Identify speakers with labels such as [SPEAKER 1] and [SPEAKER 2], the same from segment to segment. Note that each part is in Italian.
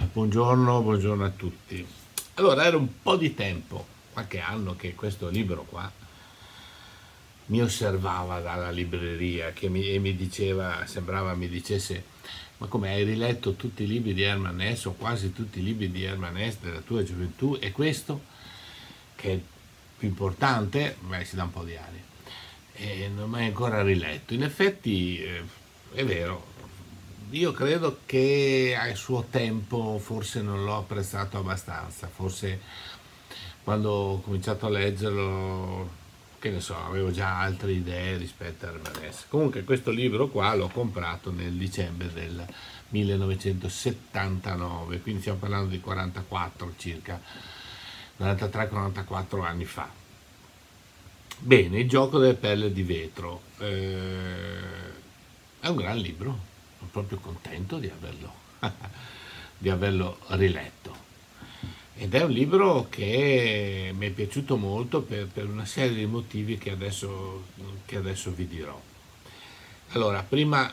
[SPEAKER 1] Buongiorno, buongiorno a tutti. Allora, era un po' di tempo, qualche anno, che questo libro qua mi osservava dalla libreria e mi diceva, sembrava mi dicesse: ma come, hai riletto tutti i libri di Hermann Hesse o quasi tutti i libri di Hermann Hesse della tua gioventù, e questo, che è più importante, beh, si dà un po' di aria, e non mai ancora riletto. In effetti, è vero, io credo che al suo tempo forse non l'ho apprezzato abbastanza, forse quando ho cominciato a leggerlo, che ne so, avevo già altre idee rispetto a Hermann Hesse. Comunque questo libro qua l'ho comprato nel dicembre del 1979, quindi stiamo parlando di 44 circa, 43-44 anni fa. Bene, Il gioco delle perle di vetro è un gran libro, sono proprio contento di averlo riletto. Ed è un libro che mi è piaciuto molto per una serie di motivi che adesso vi dirò. Allora,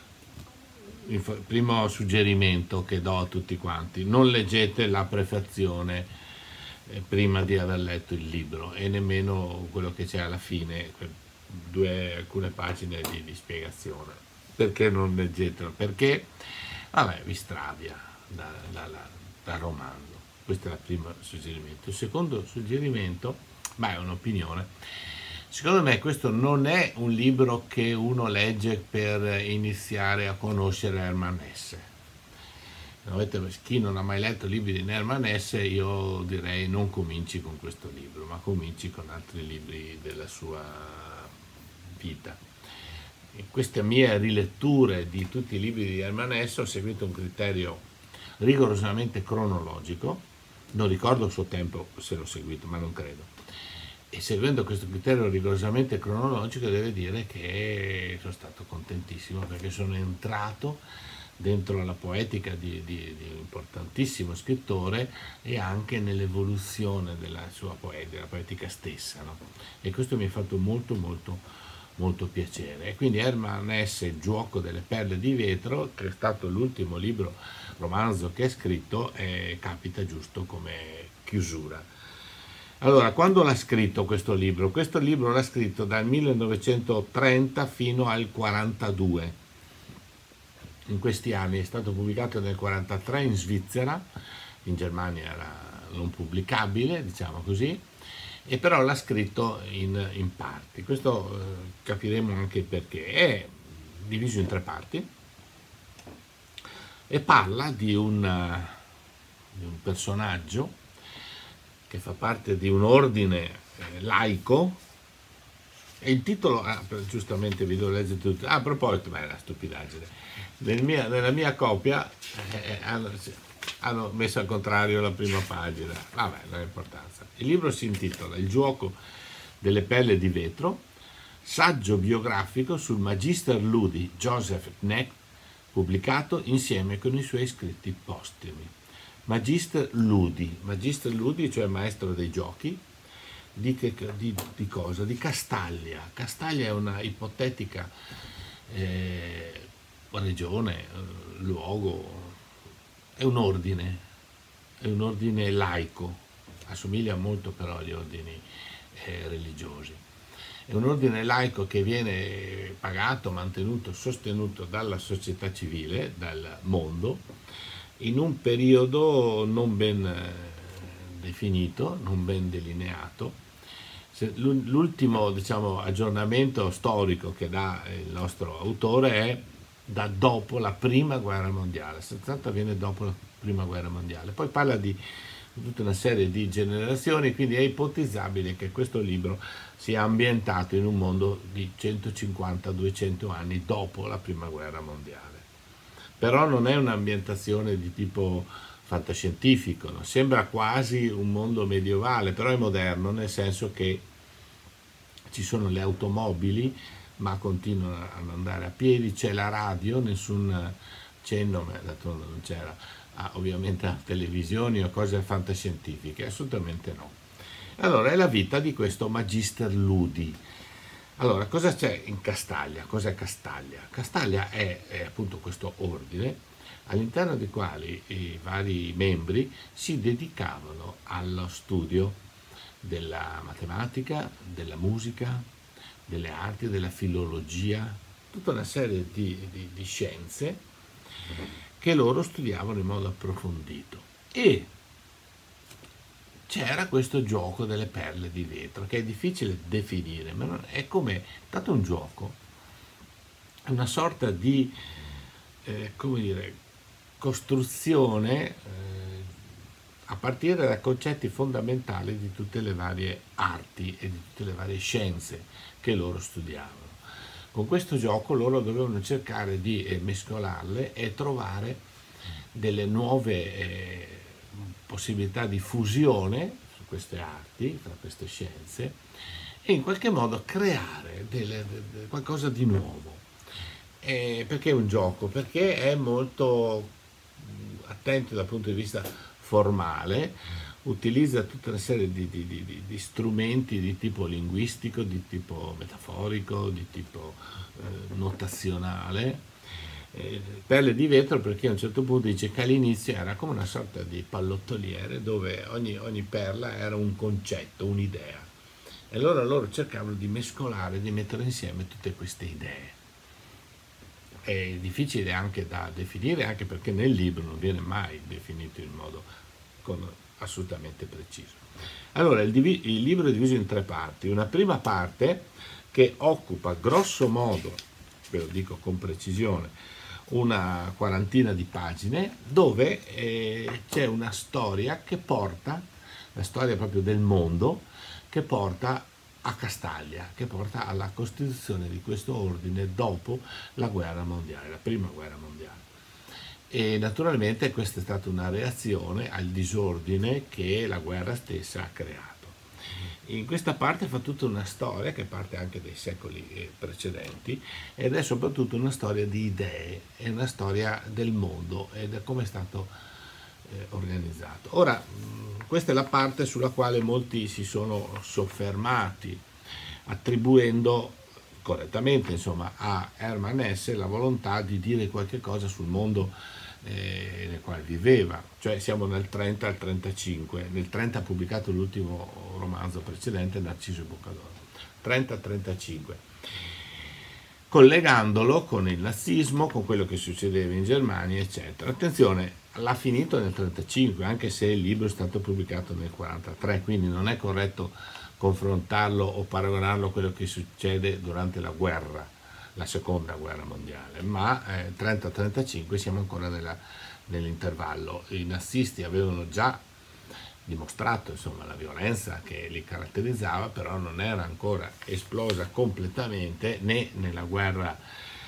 [SPEAKER 1] il primo suggerimento che do a tutti quanti: non leggete la prefazione prima di aver letto il libro, e nemmeno quello che c'è alla fine, alcune pagine di spiegazione. Perché non leggetelo? Perché, vabbè, vi stravia dal romanzo. Questo è il primo suggerimento. Il secondo suggerimento, ma è un'opinione: secondo me questo non è un libro che uno legge per iniziare a conoscere Hermann Hesse. Chi non ha mai letto libri di Hermann Hesse, io direi non cominci con questo libro, ma cominci con altri libri della sua vita. In queste mie riletture di tutti i libri di Hermann Hesse ho seguito un criterio rigorosamente cronologico. Non ricordo il suo tempo se l'ho seguito, ma non credo. E seguendo questo criterio rigorosamente cronologico, devo dire che sono stato contentissimo, perché sono entrato dentro la poetica di un importantissimo scrittore, e anche nell'evoluzione della sua poetica, la poetica stessa, no? E questo mi ha fatto molto molto molto piacere. E quindi Hermann Hesse, Il gioco delle perle di vetro, che è stato l'ultimo romanzo che ha scritto, capita giusto come chiusura. Allora, quando l'ha scritto questo libro? Questo libro l'ha scritto dal 1930 fino al 42. In questi anni è stato pubblicato nel 43 in Svizzera, in Germania era non pubblicabile, diciamo così, e però l'ha scritto in parti. Questo capiremo anche perché. È diviso in 3 parti e parla di un personaggio che fa parte di un ordine laico. E il titolo, giustamente vi devo leggere tutto. A proposito, ma è una stupidaggine. Nella mia copia hanno messo al contrario la prima pagina. Vabbè, non ha importanza. Il libro si intitola Il gioco delle perle di vetro, saggio biografico sul Magister Ludi Joseph Knecht, pubblicato insieme con i suoi scritti postumi. Magister Ludi, cioè maestro dei giochi. Di cosa? Di Castaglia. Castaglia è una ipotetica regione, luogo, è un ordine laico, assomiglia molto però agli ordini religiosi. È un ordine laico che viene pagato, mantenuto, sostenuto dalla società civile, dal mondo, in un periodo non ben definito, non ben delineato. L'ultimo, diciamo, aggiornamento storico che dà il nostro autore è da dopo la prima guerra mondiale. 70 avviene dopo la prima guerra mondiale. Poi parla di tutta una serie di generazioni, quindi è ipotizzabile che questo libro sia ambientato in un mondo di 150-200 anni dopo la prima guerra mondiale. Però non è un'ambientazione di tipo fantascientifico, no? Sembra quasi un mondo medievale, però è moderno, nel senso che ci sono le automobili, ma continuano ad andare a piedi, c'è la radio, nessun cenno, ma d'altronde non c'era ovviamente a televisioni o cose fantascientifiche, assolutamente no. Allora, è la vita di questo Magister Ludi. Allora, cosa c'è in Castaglia? Cos'è Castaglia? Castaglia è appunto questo ordine all'interno dei quali i vari membri si dedicavano allo studio della matematica, della musica, delle arti, della filologia, tutta una serie di scienze che loro studiavano in modo approfondito. E c'era questo gioco delle perle di vetro, che è difficile definire, ma non, è come, tanto un gioco, è una sorta di, come dire, costruzione a partire da concetti fondamentali di tutte le varie arti e di tutte le varie scienze che loro studiavano. Con questo gioco loro dovevano cercare di mescolarle e trovare delle nuove possibilità di fusione su queste arti, tra queste scienze, e in qualche modo creare qualcosa di nuovo. Perché è un gioco? Perché è molto attento dal punto di vista formale, utilizza tutta una serie di strumenti di tipo linguistico, di tipo metaforico, di tipo notazionale. Perle di vetro perché a un certo punto dice che all'inizio era come una sorta di pallottoliere dove ogni perla era un concetto, un'idea. E allora loro cercavano di mescolare, di mettere insieme tutte queste idee. È difficile anche da definire, anche perché nel libro non viene mai definito in modo assolutamente preciso. Allora, il libro è diviso in 3 parti. Una prima parte che occupa grosso modo, ve lo dico con precisione, una quarantina di pagine, dove c'è una storia che porta, la storia proprio del mondo, che porta a Castiglia, che porta alla costituzione di questo ordine dopo la guerra mondiale, la prima guerra mondiale. E naturalmente questa è stata una reazione al disordine che la guerra stessa ha creato. In questa parte fa tutta una storia che parte anche dai secoli precedenti ed è soprattutto una storia di idee, è una storia del mondo ed è come è stato organizzato. Ora, questa è la parte sulla quale molti si sono soffermati, attribuendo correttamente, insomma, a Hermann Hesse la volontà di dire qualche cosa sul mondo nel quale viveva, cioè siamo nel 30 al 35, nel 30 ha pubblicato l'ultimo romanzo precedente, Narciso e Boccadoro, 30-35, collegandolo con il nazismo, con quello che succedeva in Germania, eccetera. Attenzione, l'ha finito nel 35, anche se il libro è stato pubblicato nel 43, quindi non è corretto confrontarlo o paragonarlo a quello che succede durante la guerra, la seconda guerra mondiale, ma 30-35 siamo ancora nell'intervallo. I nazisti avevano già dimostrato, insomma, la violenza che li caratterizzava, però non era ancora esplosa completamente né nella guerra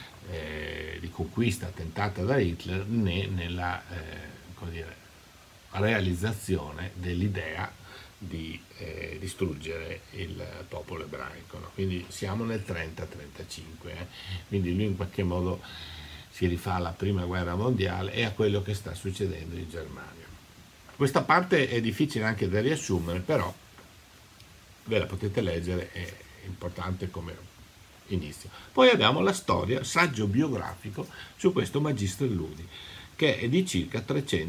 [SPEAKER 1] di conquista tentata da Hitler né nella come dire, realizzazione dell'idea di distruggere il popolo ebraico, no? Quindi siamo nel 30-35, quindi lui in qualche modo si rifà alla prima guerra mondiale e a quello che sta succedendo in Germania. Questa parte è difficile anche da riassumere, però ve la potete leggere, è importante come inizio. Poi abbiamo la storia, saggio biografico su questo Magister Ludi, che è di circa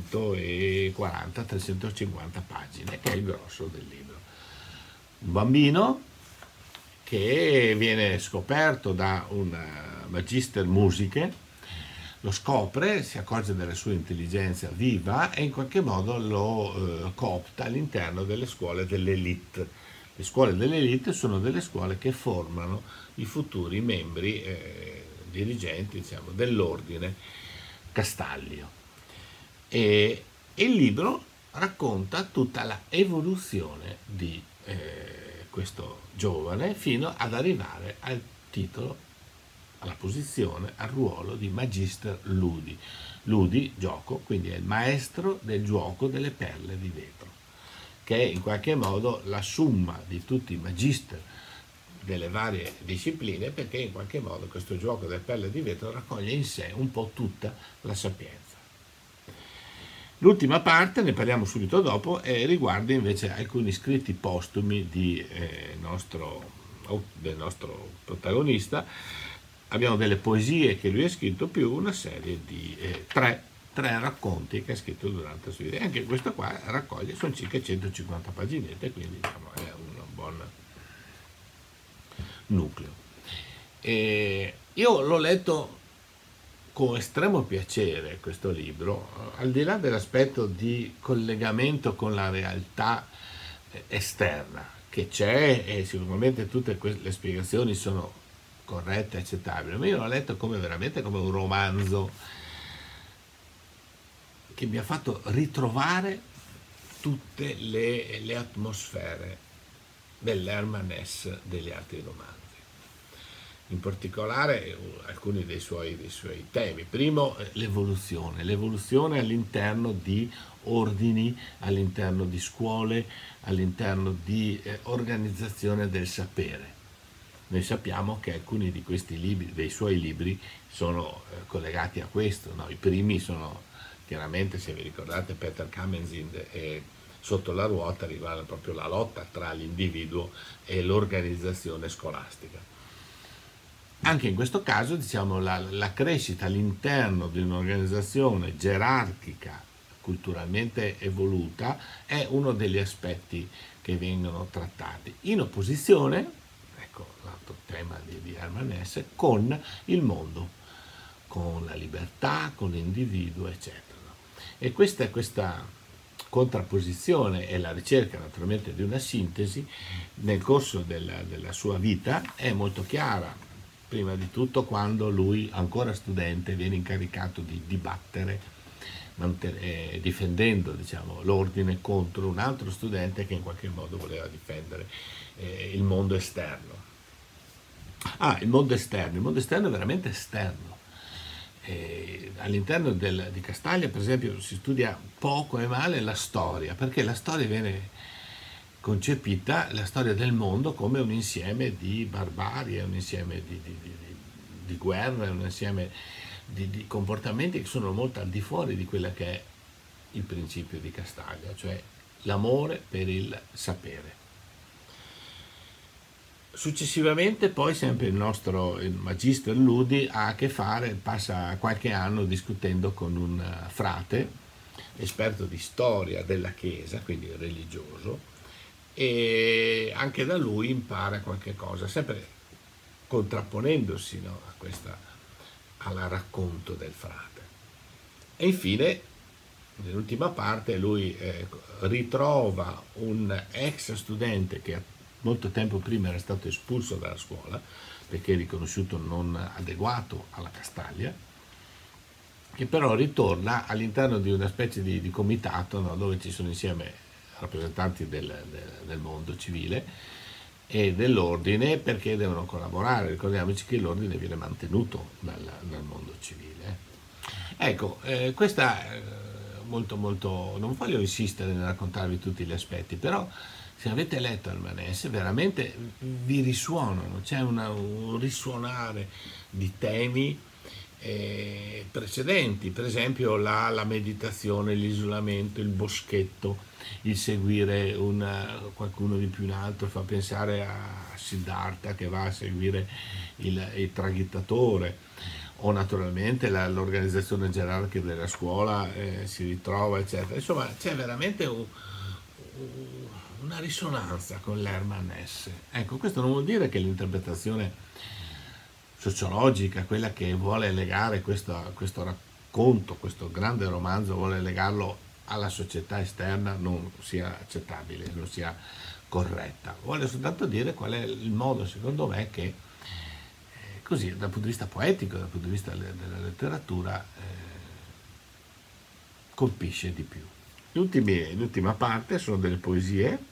[SPEAKER 1] 340-350 pagine, che è il grosso del libro. Un bambino che viene scoperto da un Magister Musiche, lo scopre, si accorge della sua intelligenza viva e in qualche modo lo coopta all'interno delle scuole dell'elite. Le scuole dell'elite sono delle scuole che formano i futuri membri dirigenti, diciamo, dell'ordine Castaglio. E il libro racconta tutta la evoluzione di questo giovane fino ad arrivare al titolo, alla posizione, al ruolo di Magister Ludi. Ludi, gioco, quindi è il maestro del gioco delle perle di vetro, che è in qualche modo la summa di tutti i magister delle varie discipline, perché in qualche modo questo gioco delle perle di vetro raccoglie in sé un po' tutta la sapienza. L'ultima parte, ne parliamo subito dopo, riguarda invece alcuni scritti postumi del nostro protagonista. Abbiamo delle poesie che lui ha scritto più una serie di 3 3 racconti che ha scritto durante la sua vita. E anche questo qua raccoglie, sono circa 150 paginette, quindi diciamo è un buon nucleo. E io l'ho letto con estremo piacere questo libro, al di là dell'aspetto di collegamento con la realtà esterna che c'è, e sicuramente tutte le spiegazioni sono corrette e accettabili, ma io l'ho letto come veramente come un romanzo che mi ha fatto ritrovare tutte le atmosfere dell'Hermann Hesse degli altri romanzi. In particolare alcuni dei suoi temi. Primo, l'evoluzione all'interno di ordini, all'interno di scuole, all'interno di organizzazione del sapere. Noi sappiamo che alcuni di questi libri, dei suoi libri, sono collegati a questo, no? I primi sono chiaramente, se vi ricordate, Peter Kamenzind e Sotto la ruota, riguarda proprio la lotta tra l'individuo e l'organizzazione scolastica. Anche in questo caso, diciamo, la crescita all'interno di un'organizzazione gerarchica, culturalmente evoluta, è uno degli aspetti che vengono trattati, in opposizione, ecco l'altro tema di Hermann Hesse, con il mondo, con la libertà, con l'individuo, eccetera. E questa contrapposizione e la ricerca naturalmente di una sintesi nel corso della sua vita è molto chiara. Prima di tutto quando lui, ancora studente, viene incaricato di dibattere, difendendo, diciamo, l'ordine contro un altro studente che in qualche modo voleva difendere il mondo esterno. Il mondo esterno è veramente esterno. All'interno di Castaglia, per esempio, si studia poco e male la storia, perché la storia viene concepita, la storia del mondo, come un insieme di barbarie, un insieme di guerre, un insieme di comportamenti che sono molto al di fuori di quella che è il principio di Castaglia, cioè l'amore per il sapere. Successivamente poi sempre il Magister Ludi ha a che fare, passa qualche anno discutendo con un frate, esperto di storia della Chiesa, quindi religioso, e anche da lui impara qualche cosa, sempre contrapponendosi, no, alla racconto del frate. E infine, nell'ultima parte, lui ritrova un ex studente che molto tempo prima era stato espulso dalla scuola perché riconosciuto non adeguato alla Castaglia, che però ritorna all'interno di una specie di comitato, no, dove ci sono insieme rappresentanti del mondo civile e dell'ordine, perché devono collaborare. Ricordiamoci che l'ordine viene mantenuto dal mondo civile. Ecco, questa molto molto, non voglio insistere nel raccontarvi tutti gli aspetti, però se avete letto Hermann Hesse veramente vi risuonano, c'è un risuonare di temi precedenti, per esempio la meditazione, l'isolamento, il boschetto, il seguire qualcuno di più in alto fa pensare a Siddhartha che va a seguire il traghettatore, o naturalmente l'organizzazione gerarchica della scuola si ritrova, eccetera. Insomma, c'è veramente una risonanza con l'Hermann Hesse. Ecco, questo non vuol dire che l'interpretazione sociologica, quella che vuole legare questo racconto, questo grande romanzo, vuole legarlo alla società esterna, non sia accettabile, non sia corretta. Vuole soltanto dire qual è il modo, secondo me, che così, dal punto di vista poetico, dal punto di vista della letteratura, colpisce di più. L'ultima parte sono delle poesie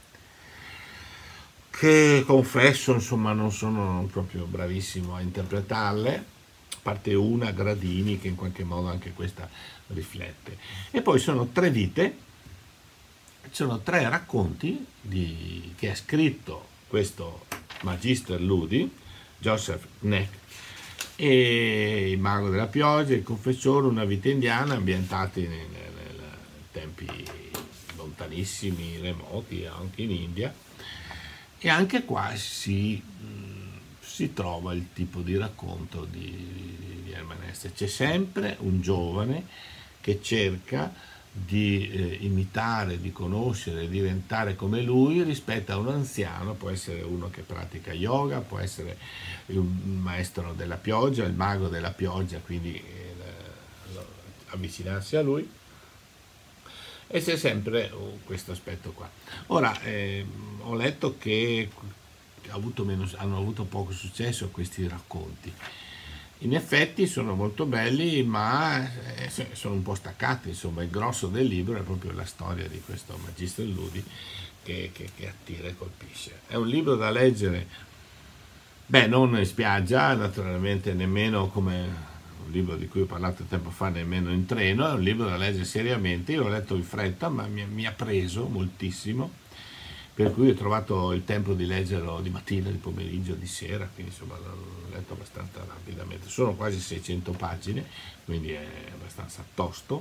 [SPEAKER 1] che, confesso, insomma, non sono proprio bravissimo a interpretarle, a parte una, Gradini, che in qualche modo anche questa riflette. E poi sono 3 vite, sono 3 racconti che ha scritto questo Magister Ludi, Joseph Knecht, e Il mago della pioggia, Il confessore, Una vita indiana, ambientati nei tempi lontanissimi, remoti, anche in India. E anche qua si trova il tipo di racconto di Hermann Hesse. C'è sempre un giovane che cerca di imitare, di conoscere, diventare come lui rispetto a un anziano. Può essere uno che pratica yoga, può essere un maestro della pioggia, il mago della pioggia, quindi avvicinarsi a lui. E c'è sempre questo aspetto qua. Ora, ho letto che hanno avuto poco successo questi racconti. In effetti sono molto belli, ma sono un po' staccati. Insomma, il grosso del libro è proprio la storia di questo Magister Ludi che attira e colpisce. È un libro da leggere, beh, non in spiaggia, naturalmente, nemmeno come un libro di cui ho parlato tempo fa, nemmeno in treno. È un libro da leggere seriamente. Io l'ho letto in fretta, ma mi ha preso moltissimo, per cui ho trovato il tempo di leggerlo di mattina, di pomeriggio, di sera, quindi insomma l'ho letto abbastanza rapidamente. Sono quasi 600 pagine, quindi è abbastanza tosto.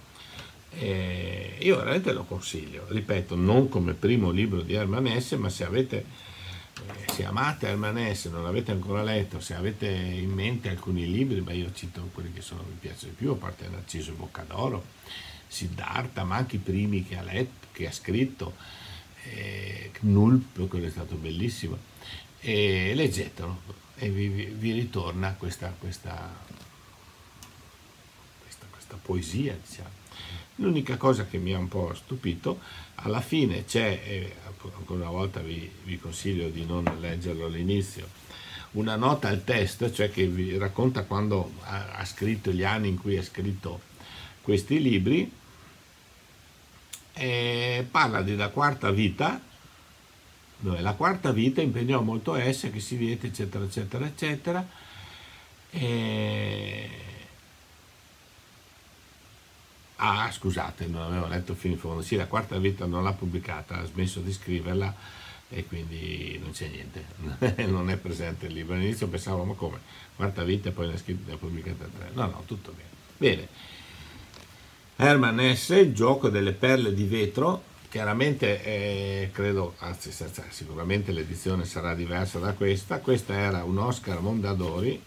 [SPEAKER 1] E io veramente lo consiglio, ripeto, non come primo libro di Hermann Hesse, ma se amate Hermann Hesse, non l'avete ancora letto, se avete in mente alcuni libri, beh, io cito quelli che mi piacciono di più, a parte Narciso Boccadoro, Siddhartha, ma anche i primi che ha letto, che ha scritto, Knulp, quello è stato bellissimo, e leggetelo e vi ritorna questa poesia, diciamo. L'unica cosa che mi ha un po' stupito, alla fine c'è, ancora una volta vi consiglio di non leggerlo all'inizio, una nota al testo, cioè che vi racconta quando ha scritto, gli anni in cui ha scritto questi libri, e parla della quarta vita, dove la quarta vita impegnò molto Hesse, che si viete, eccetera, eccetera, eccetera. E... Ah, scusate, non avevo letto fino in fondo. Sì, la quarta vita non l'ha pubblicata, ha smesso di scriverla e quindi non c'è niente, non è presente il libro. All'inizio pensavo, ma come? Quarta vita e poi ne ha pubblicata tre. No, no, tutto bene. Bene. Hermann Hesse, il gioco delle perle di vetro, chiaramente credo, anzi sicuramente l'edizione sarà diversa da questa era un Oscar Mondadori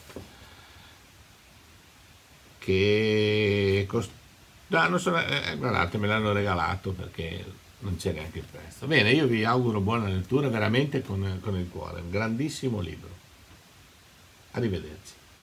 [SPEAKER 1] che non so, guardate, me l'hanno regalato perché non c'è neanche il prezzo. Bene, io vi auguro buona lettura, veramente con il cuore, un grandissimo libro. Arrivederci.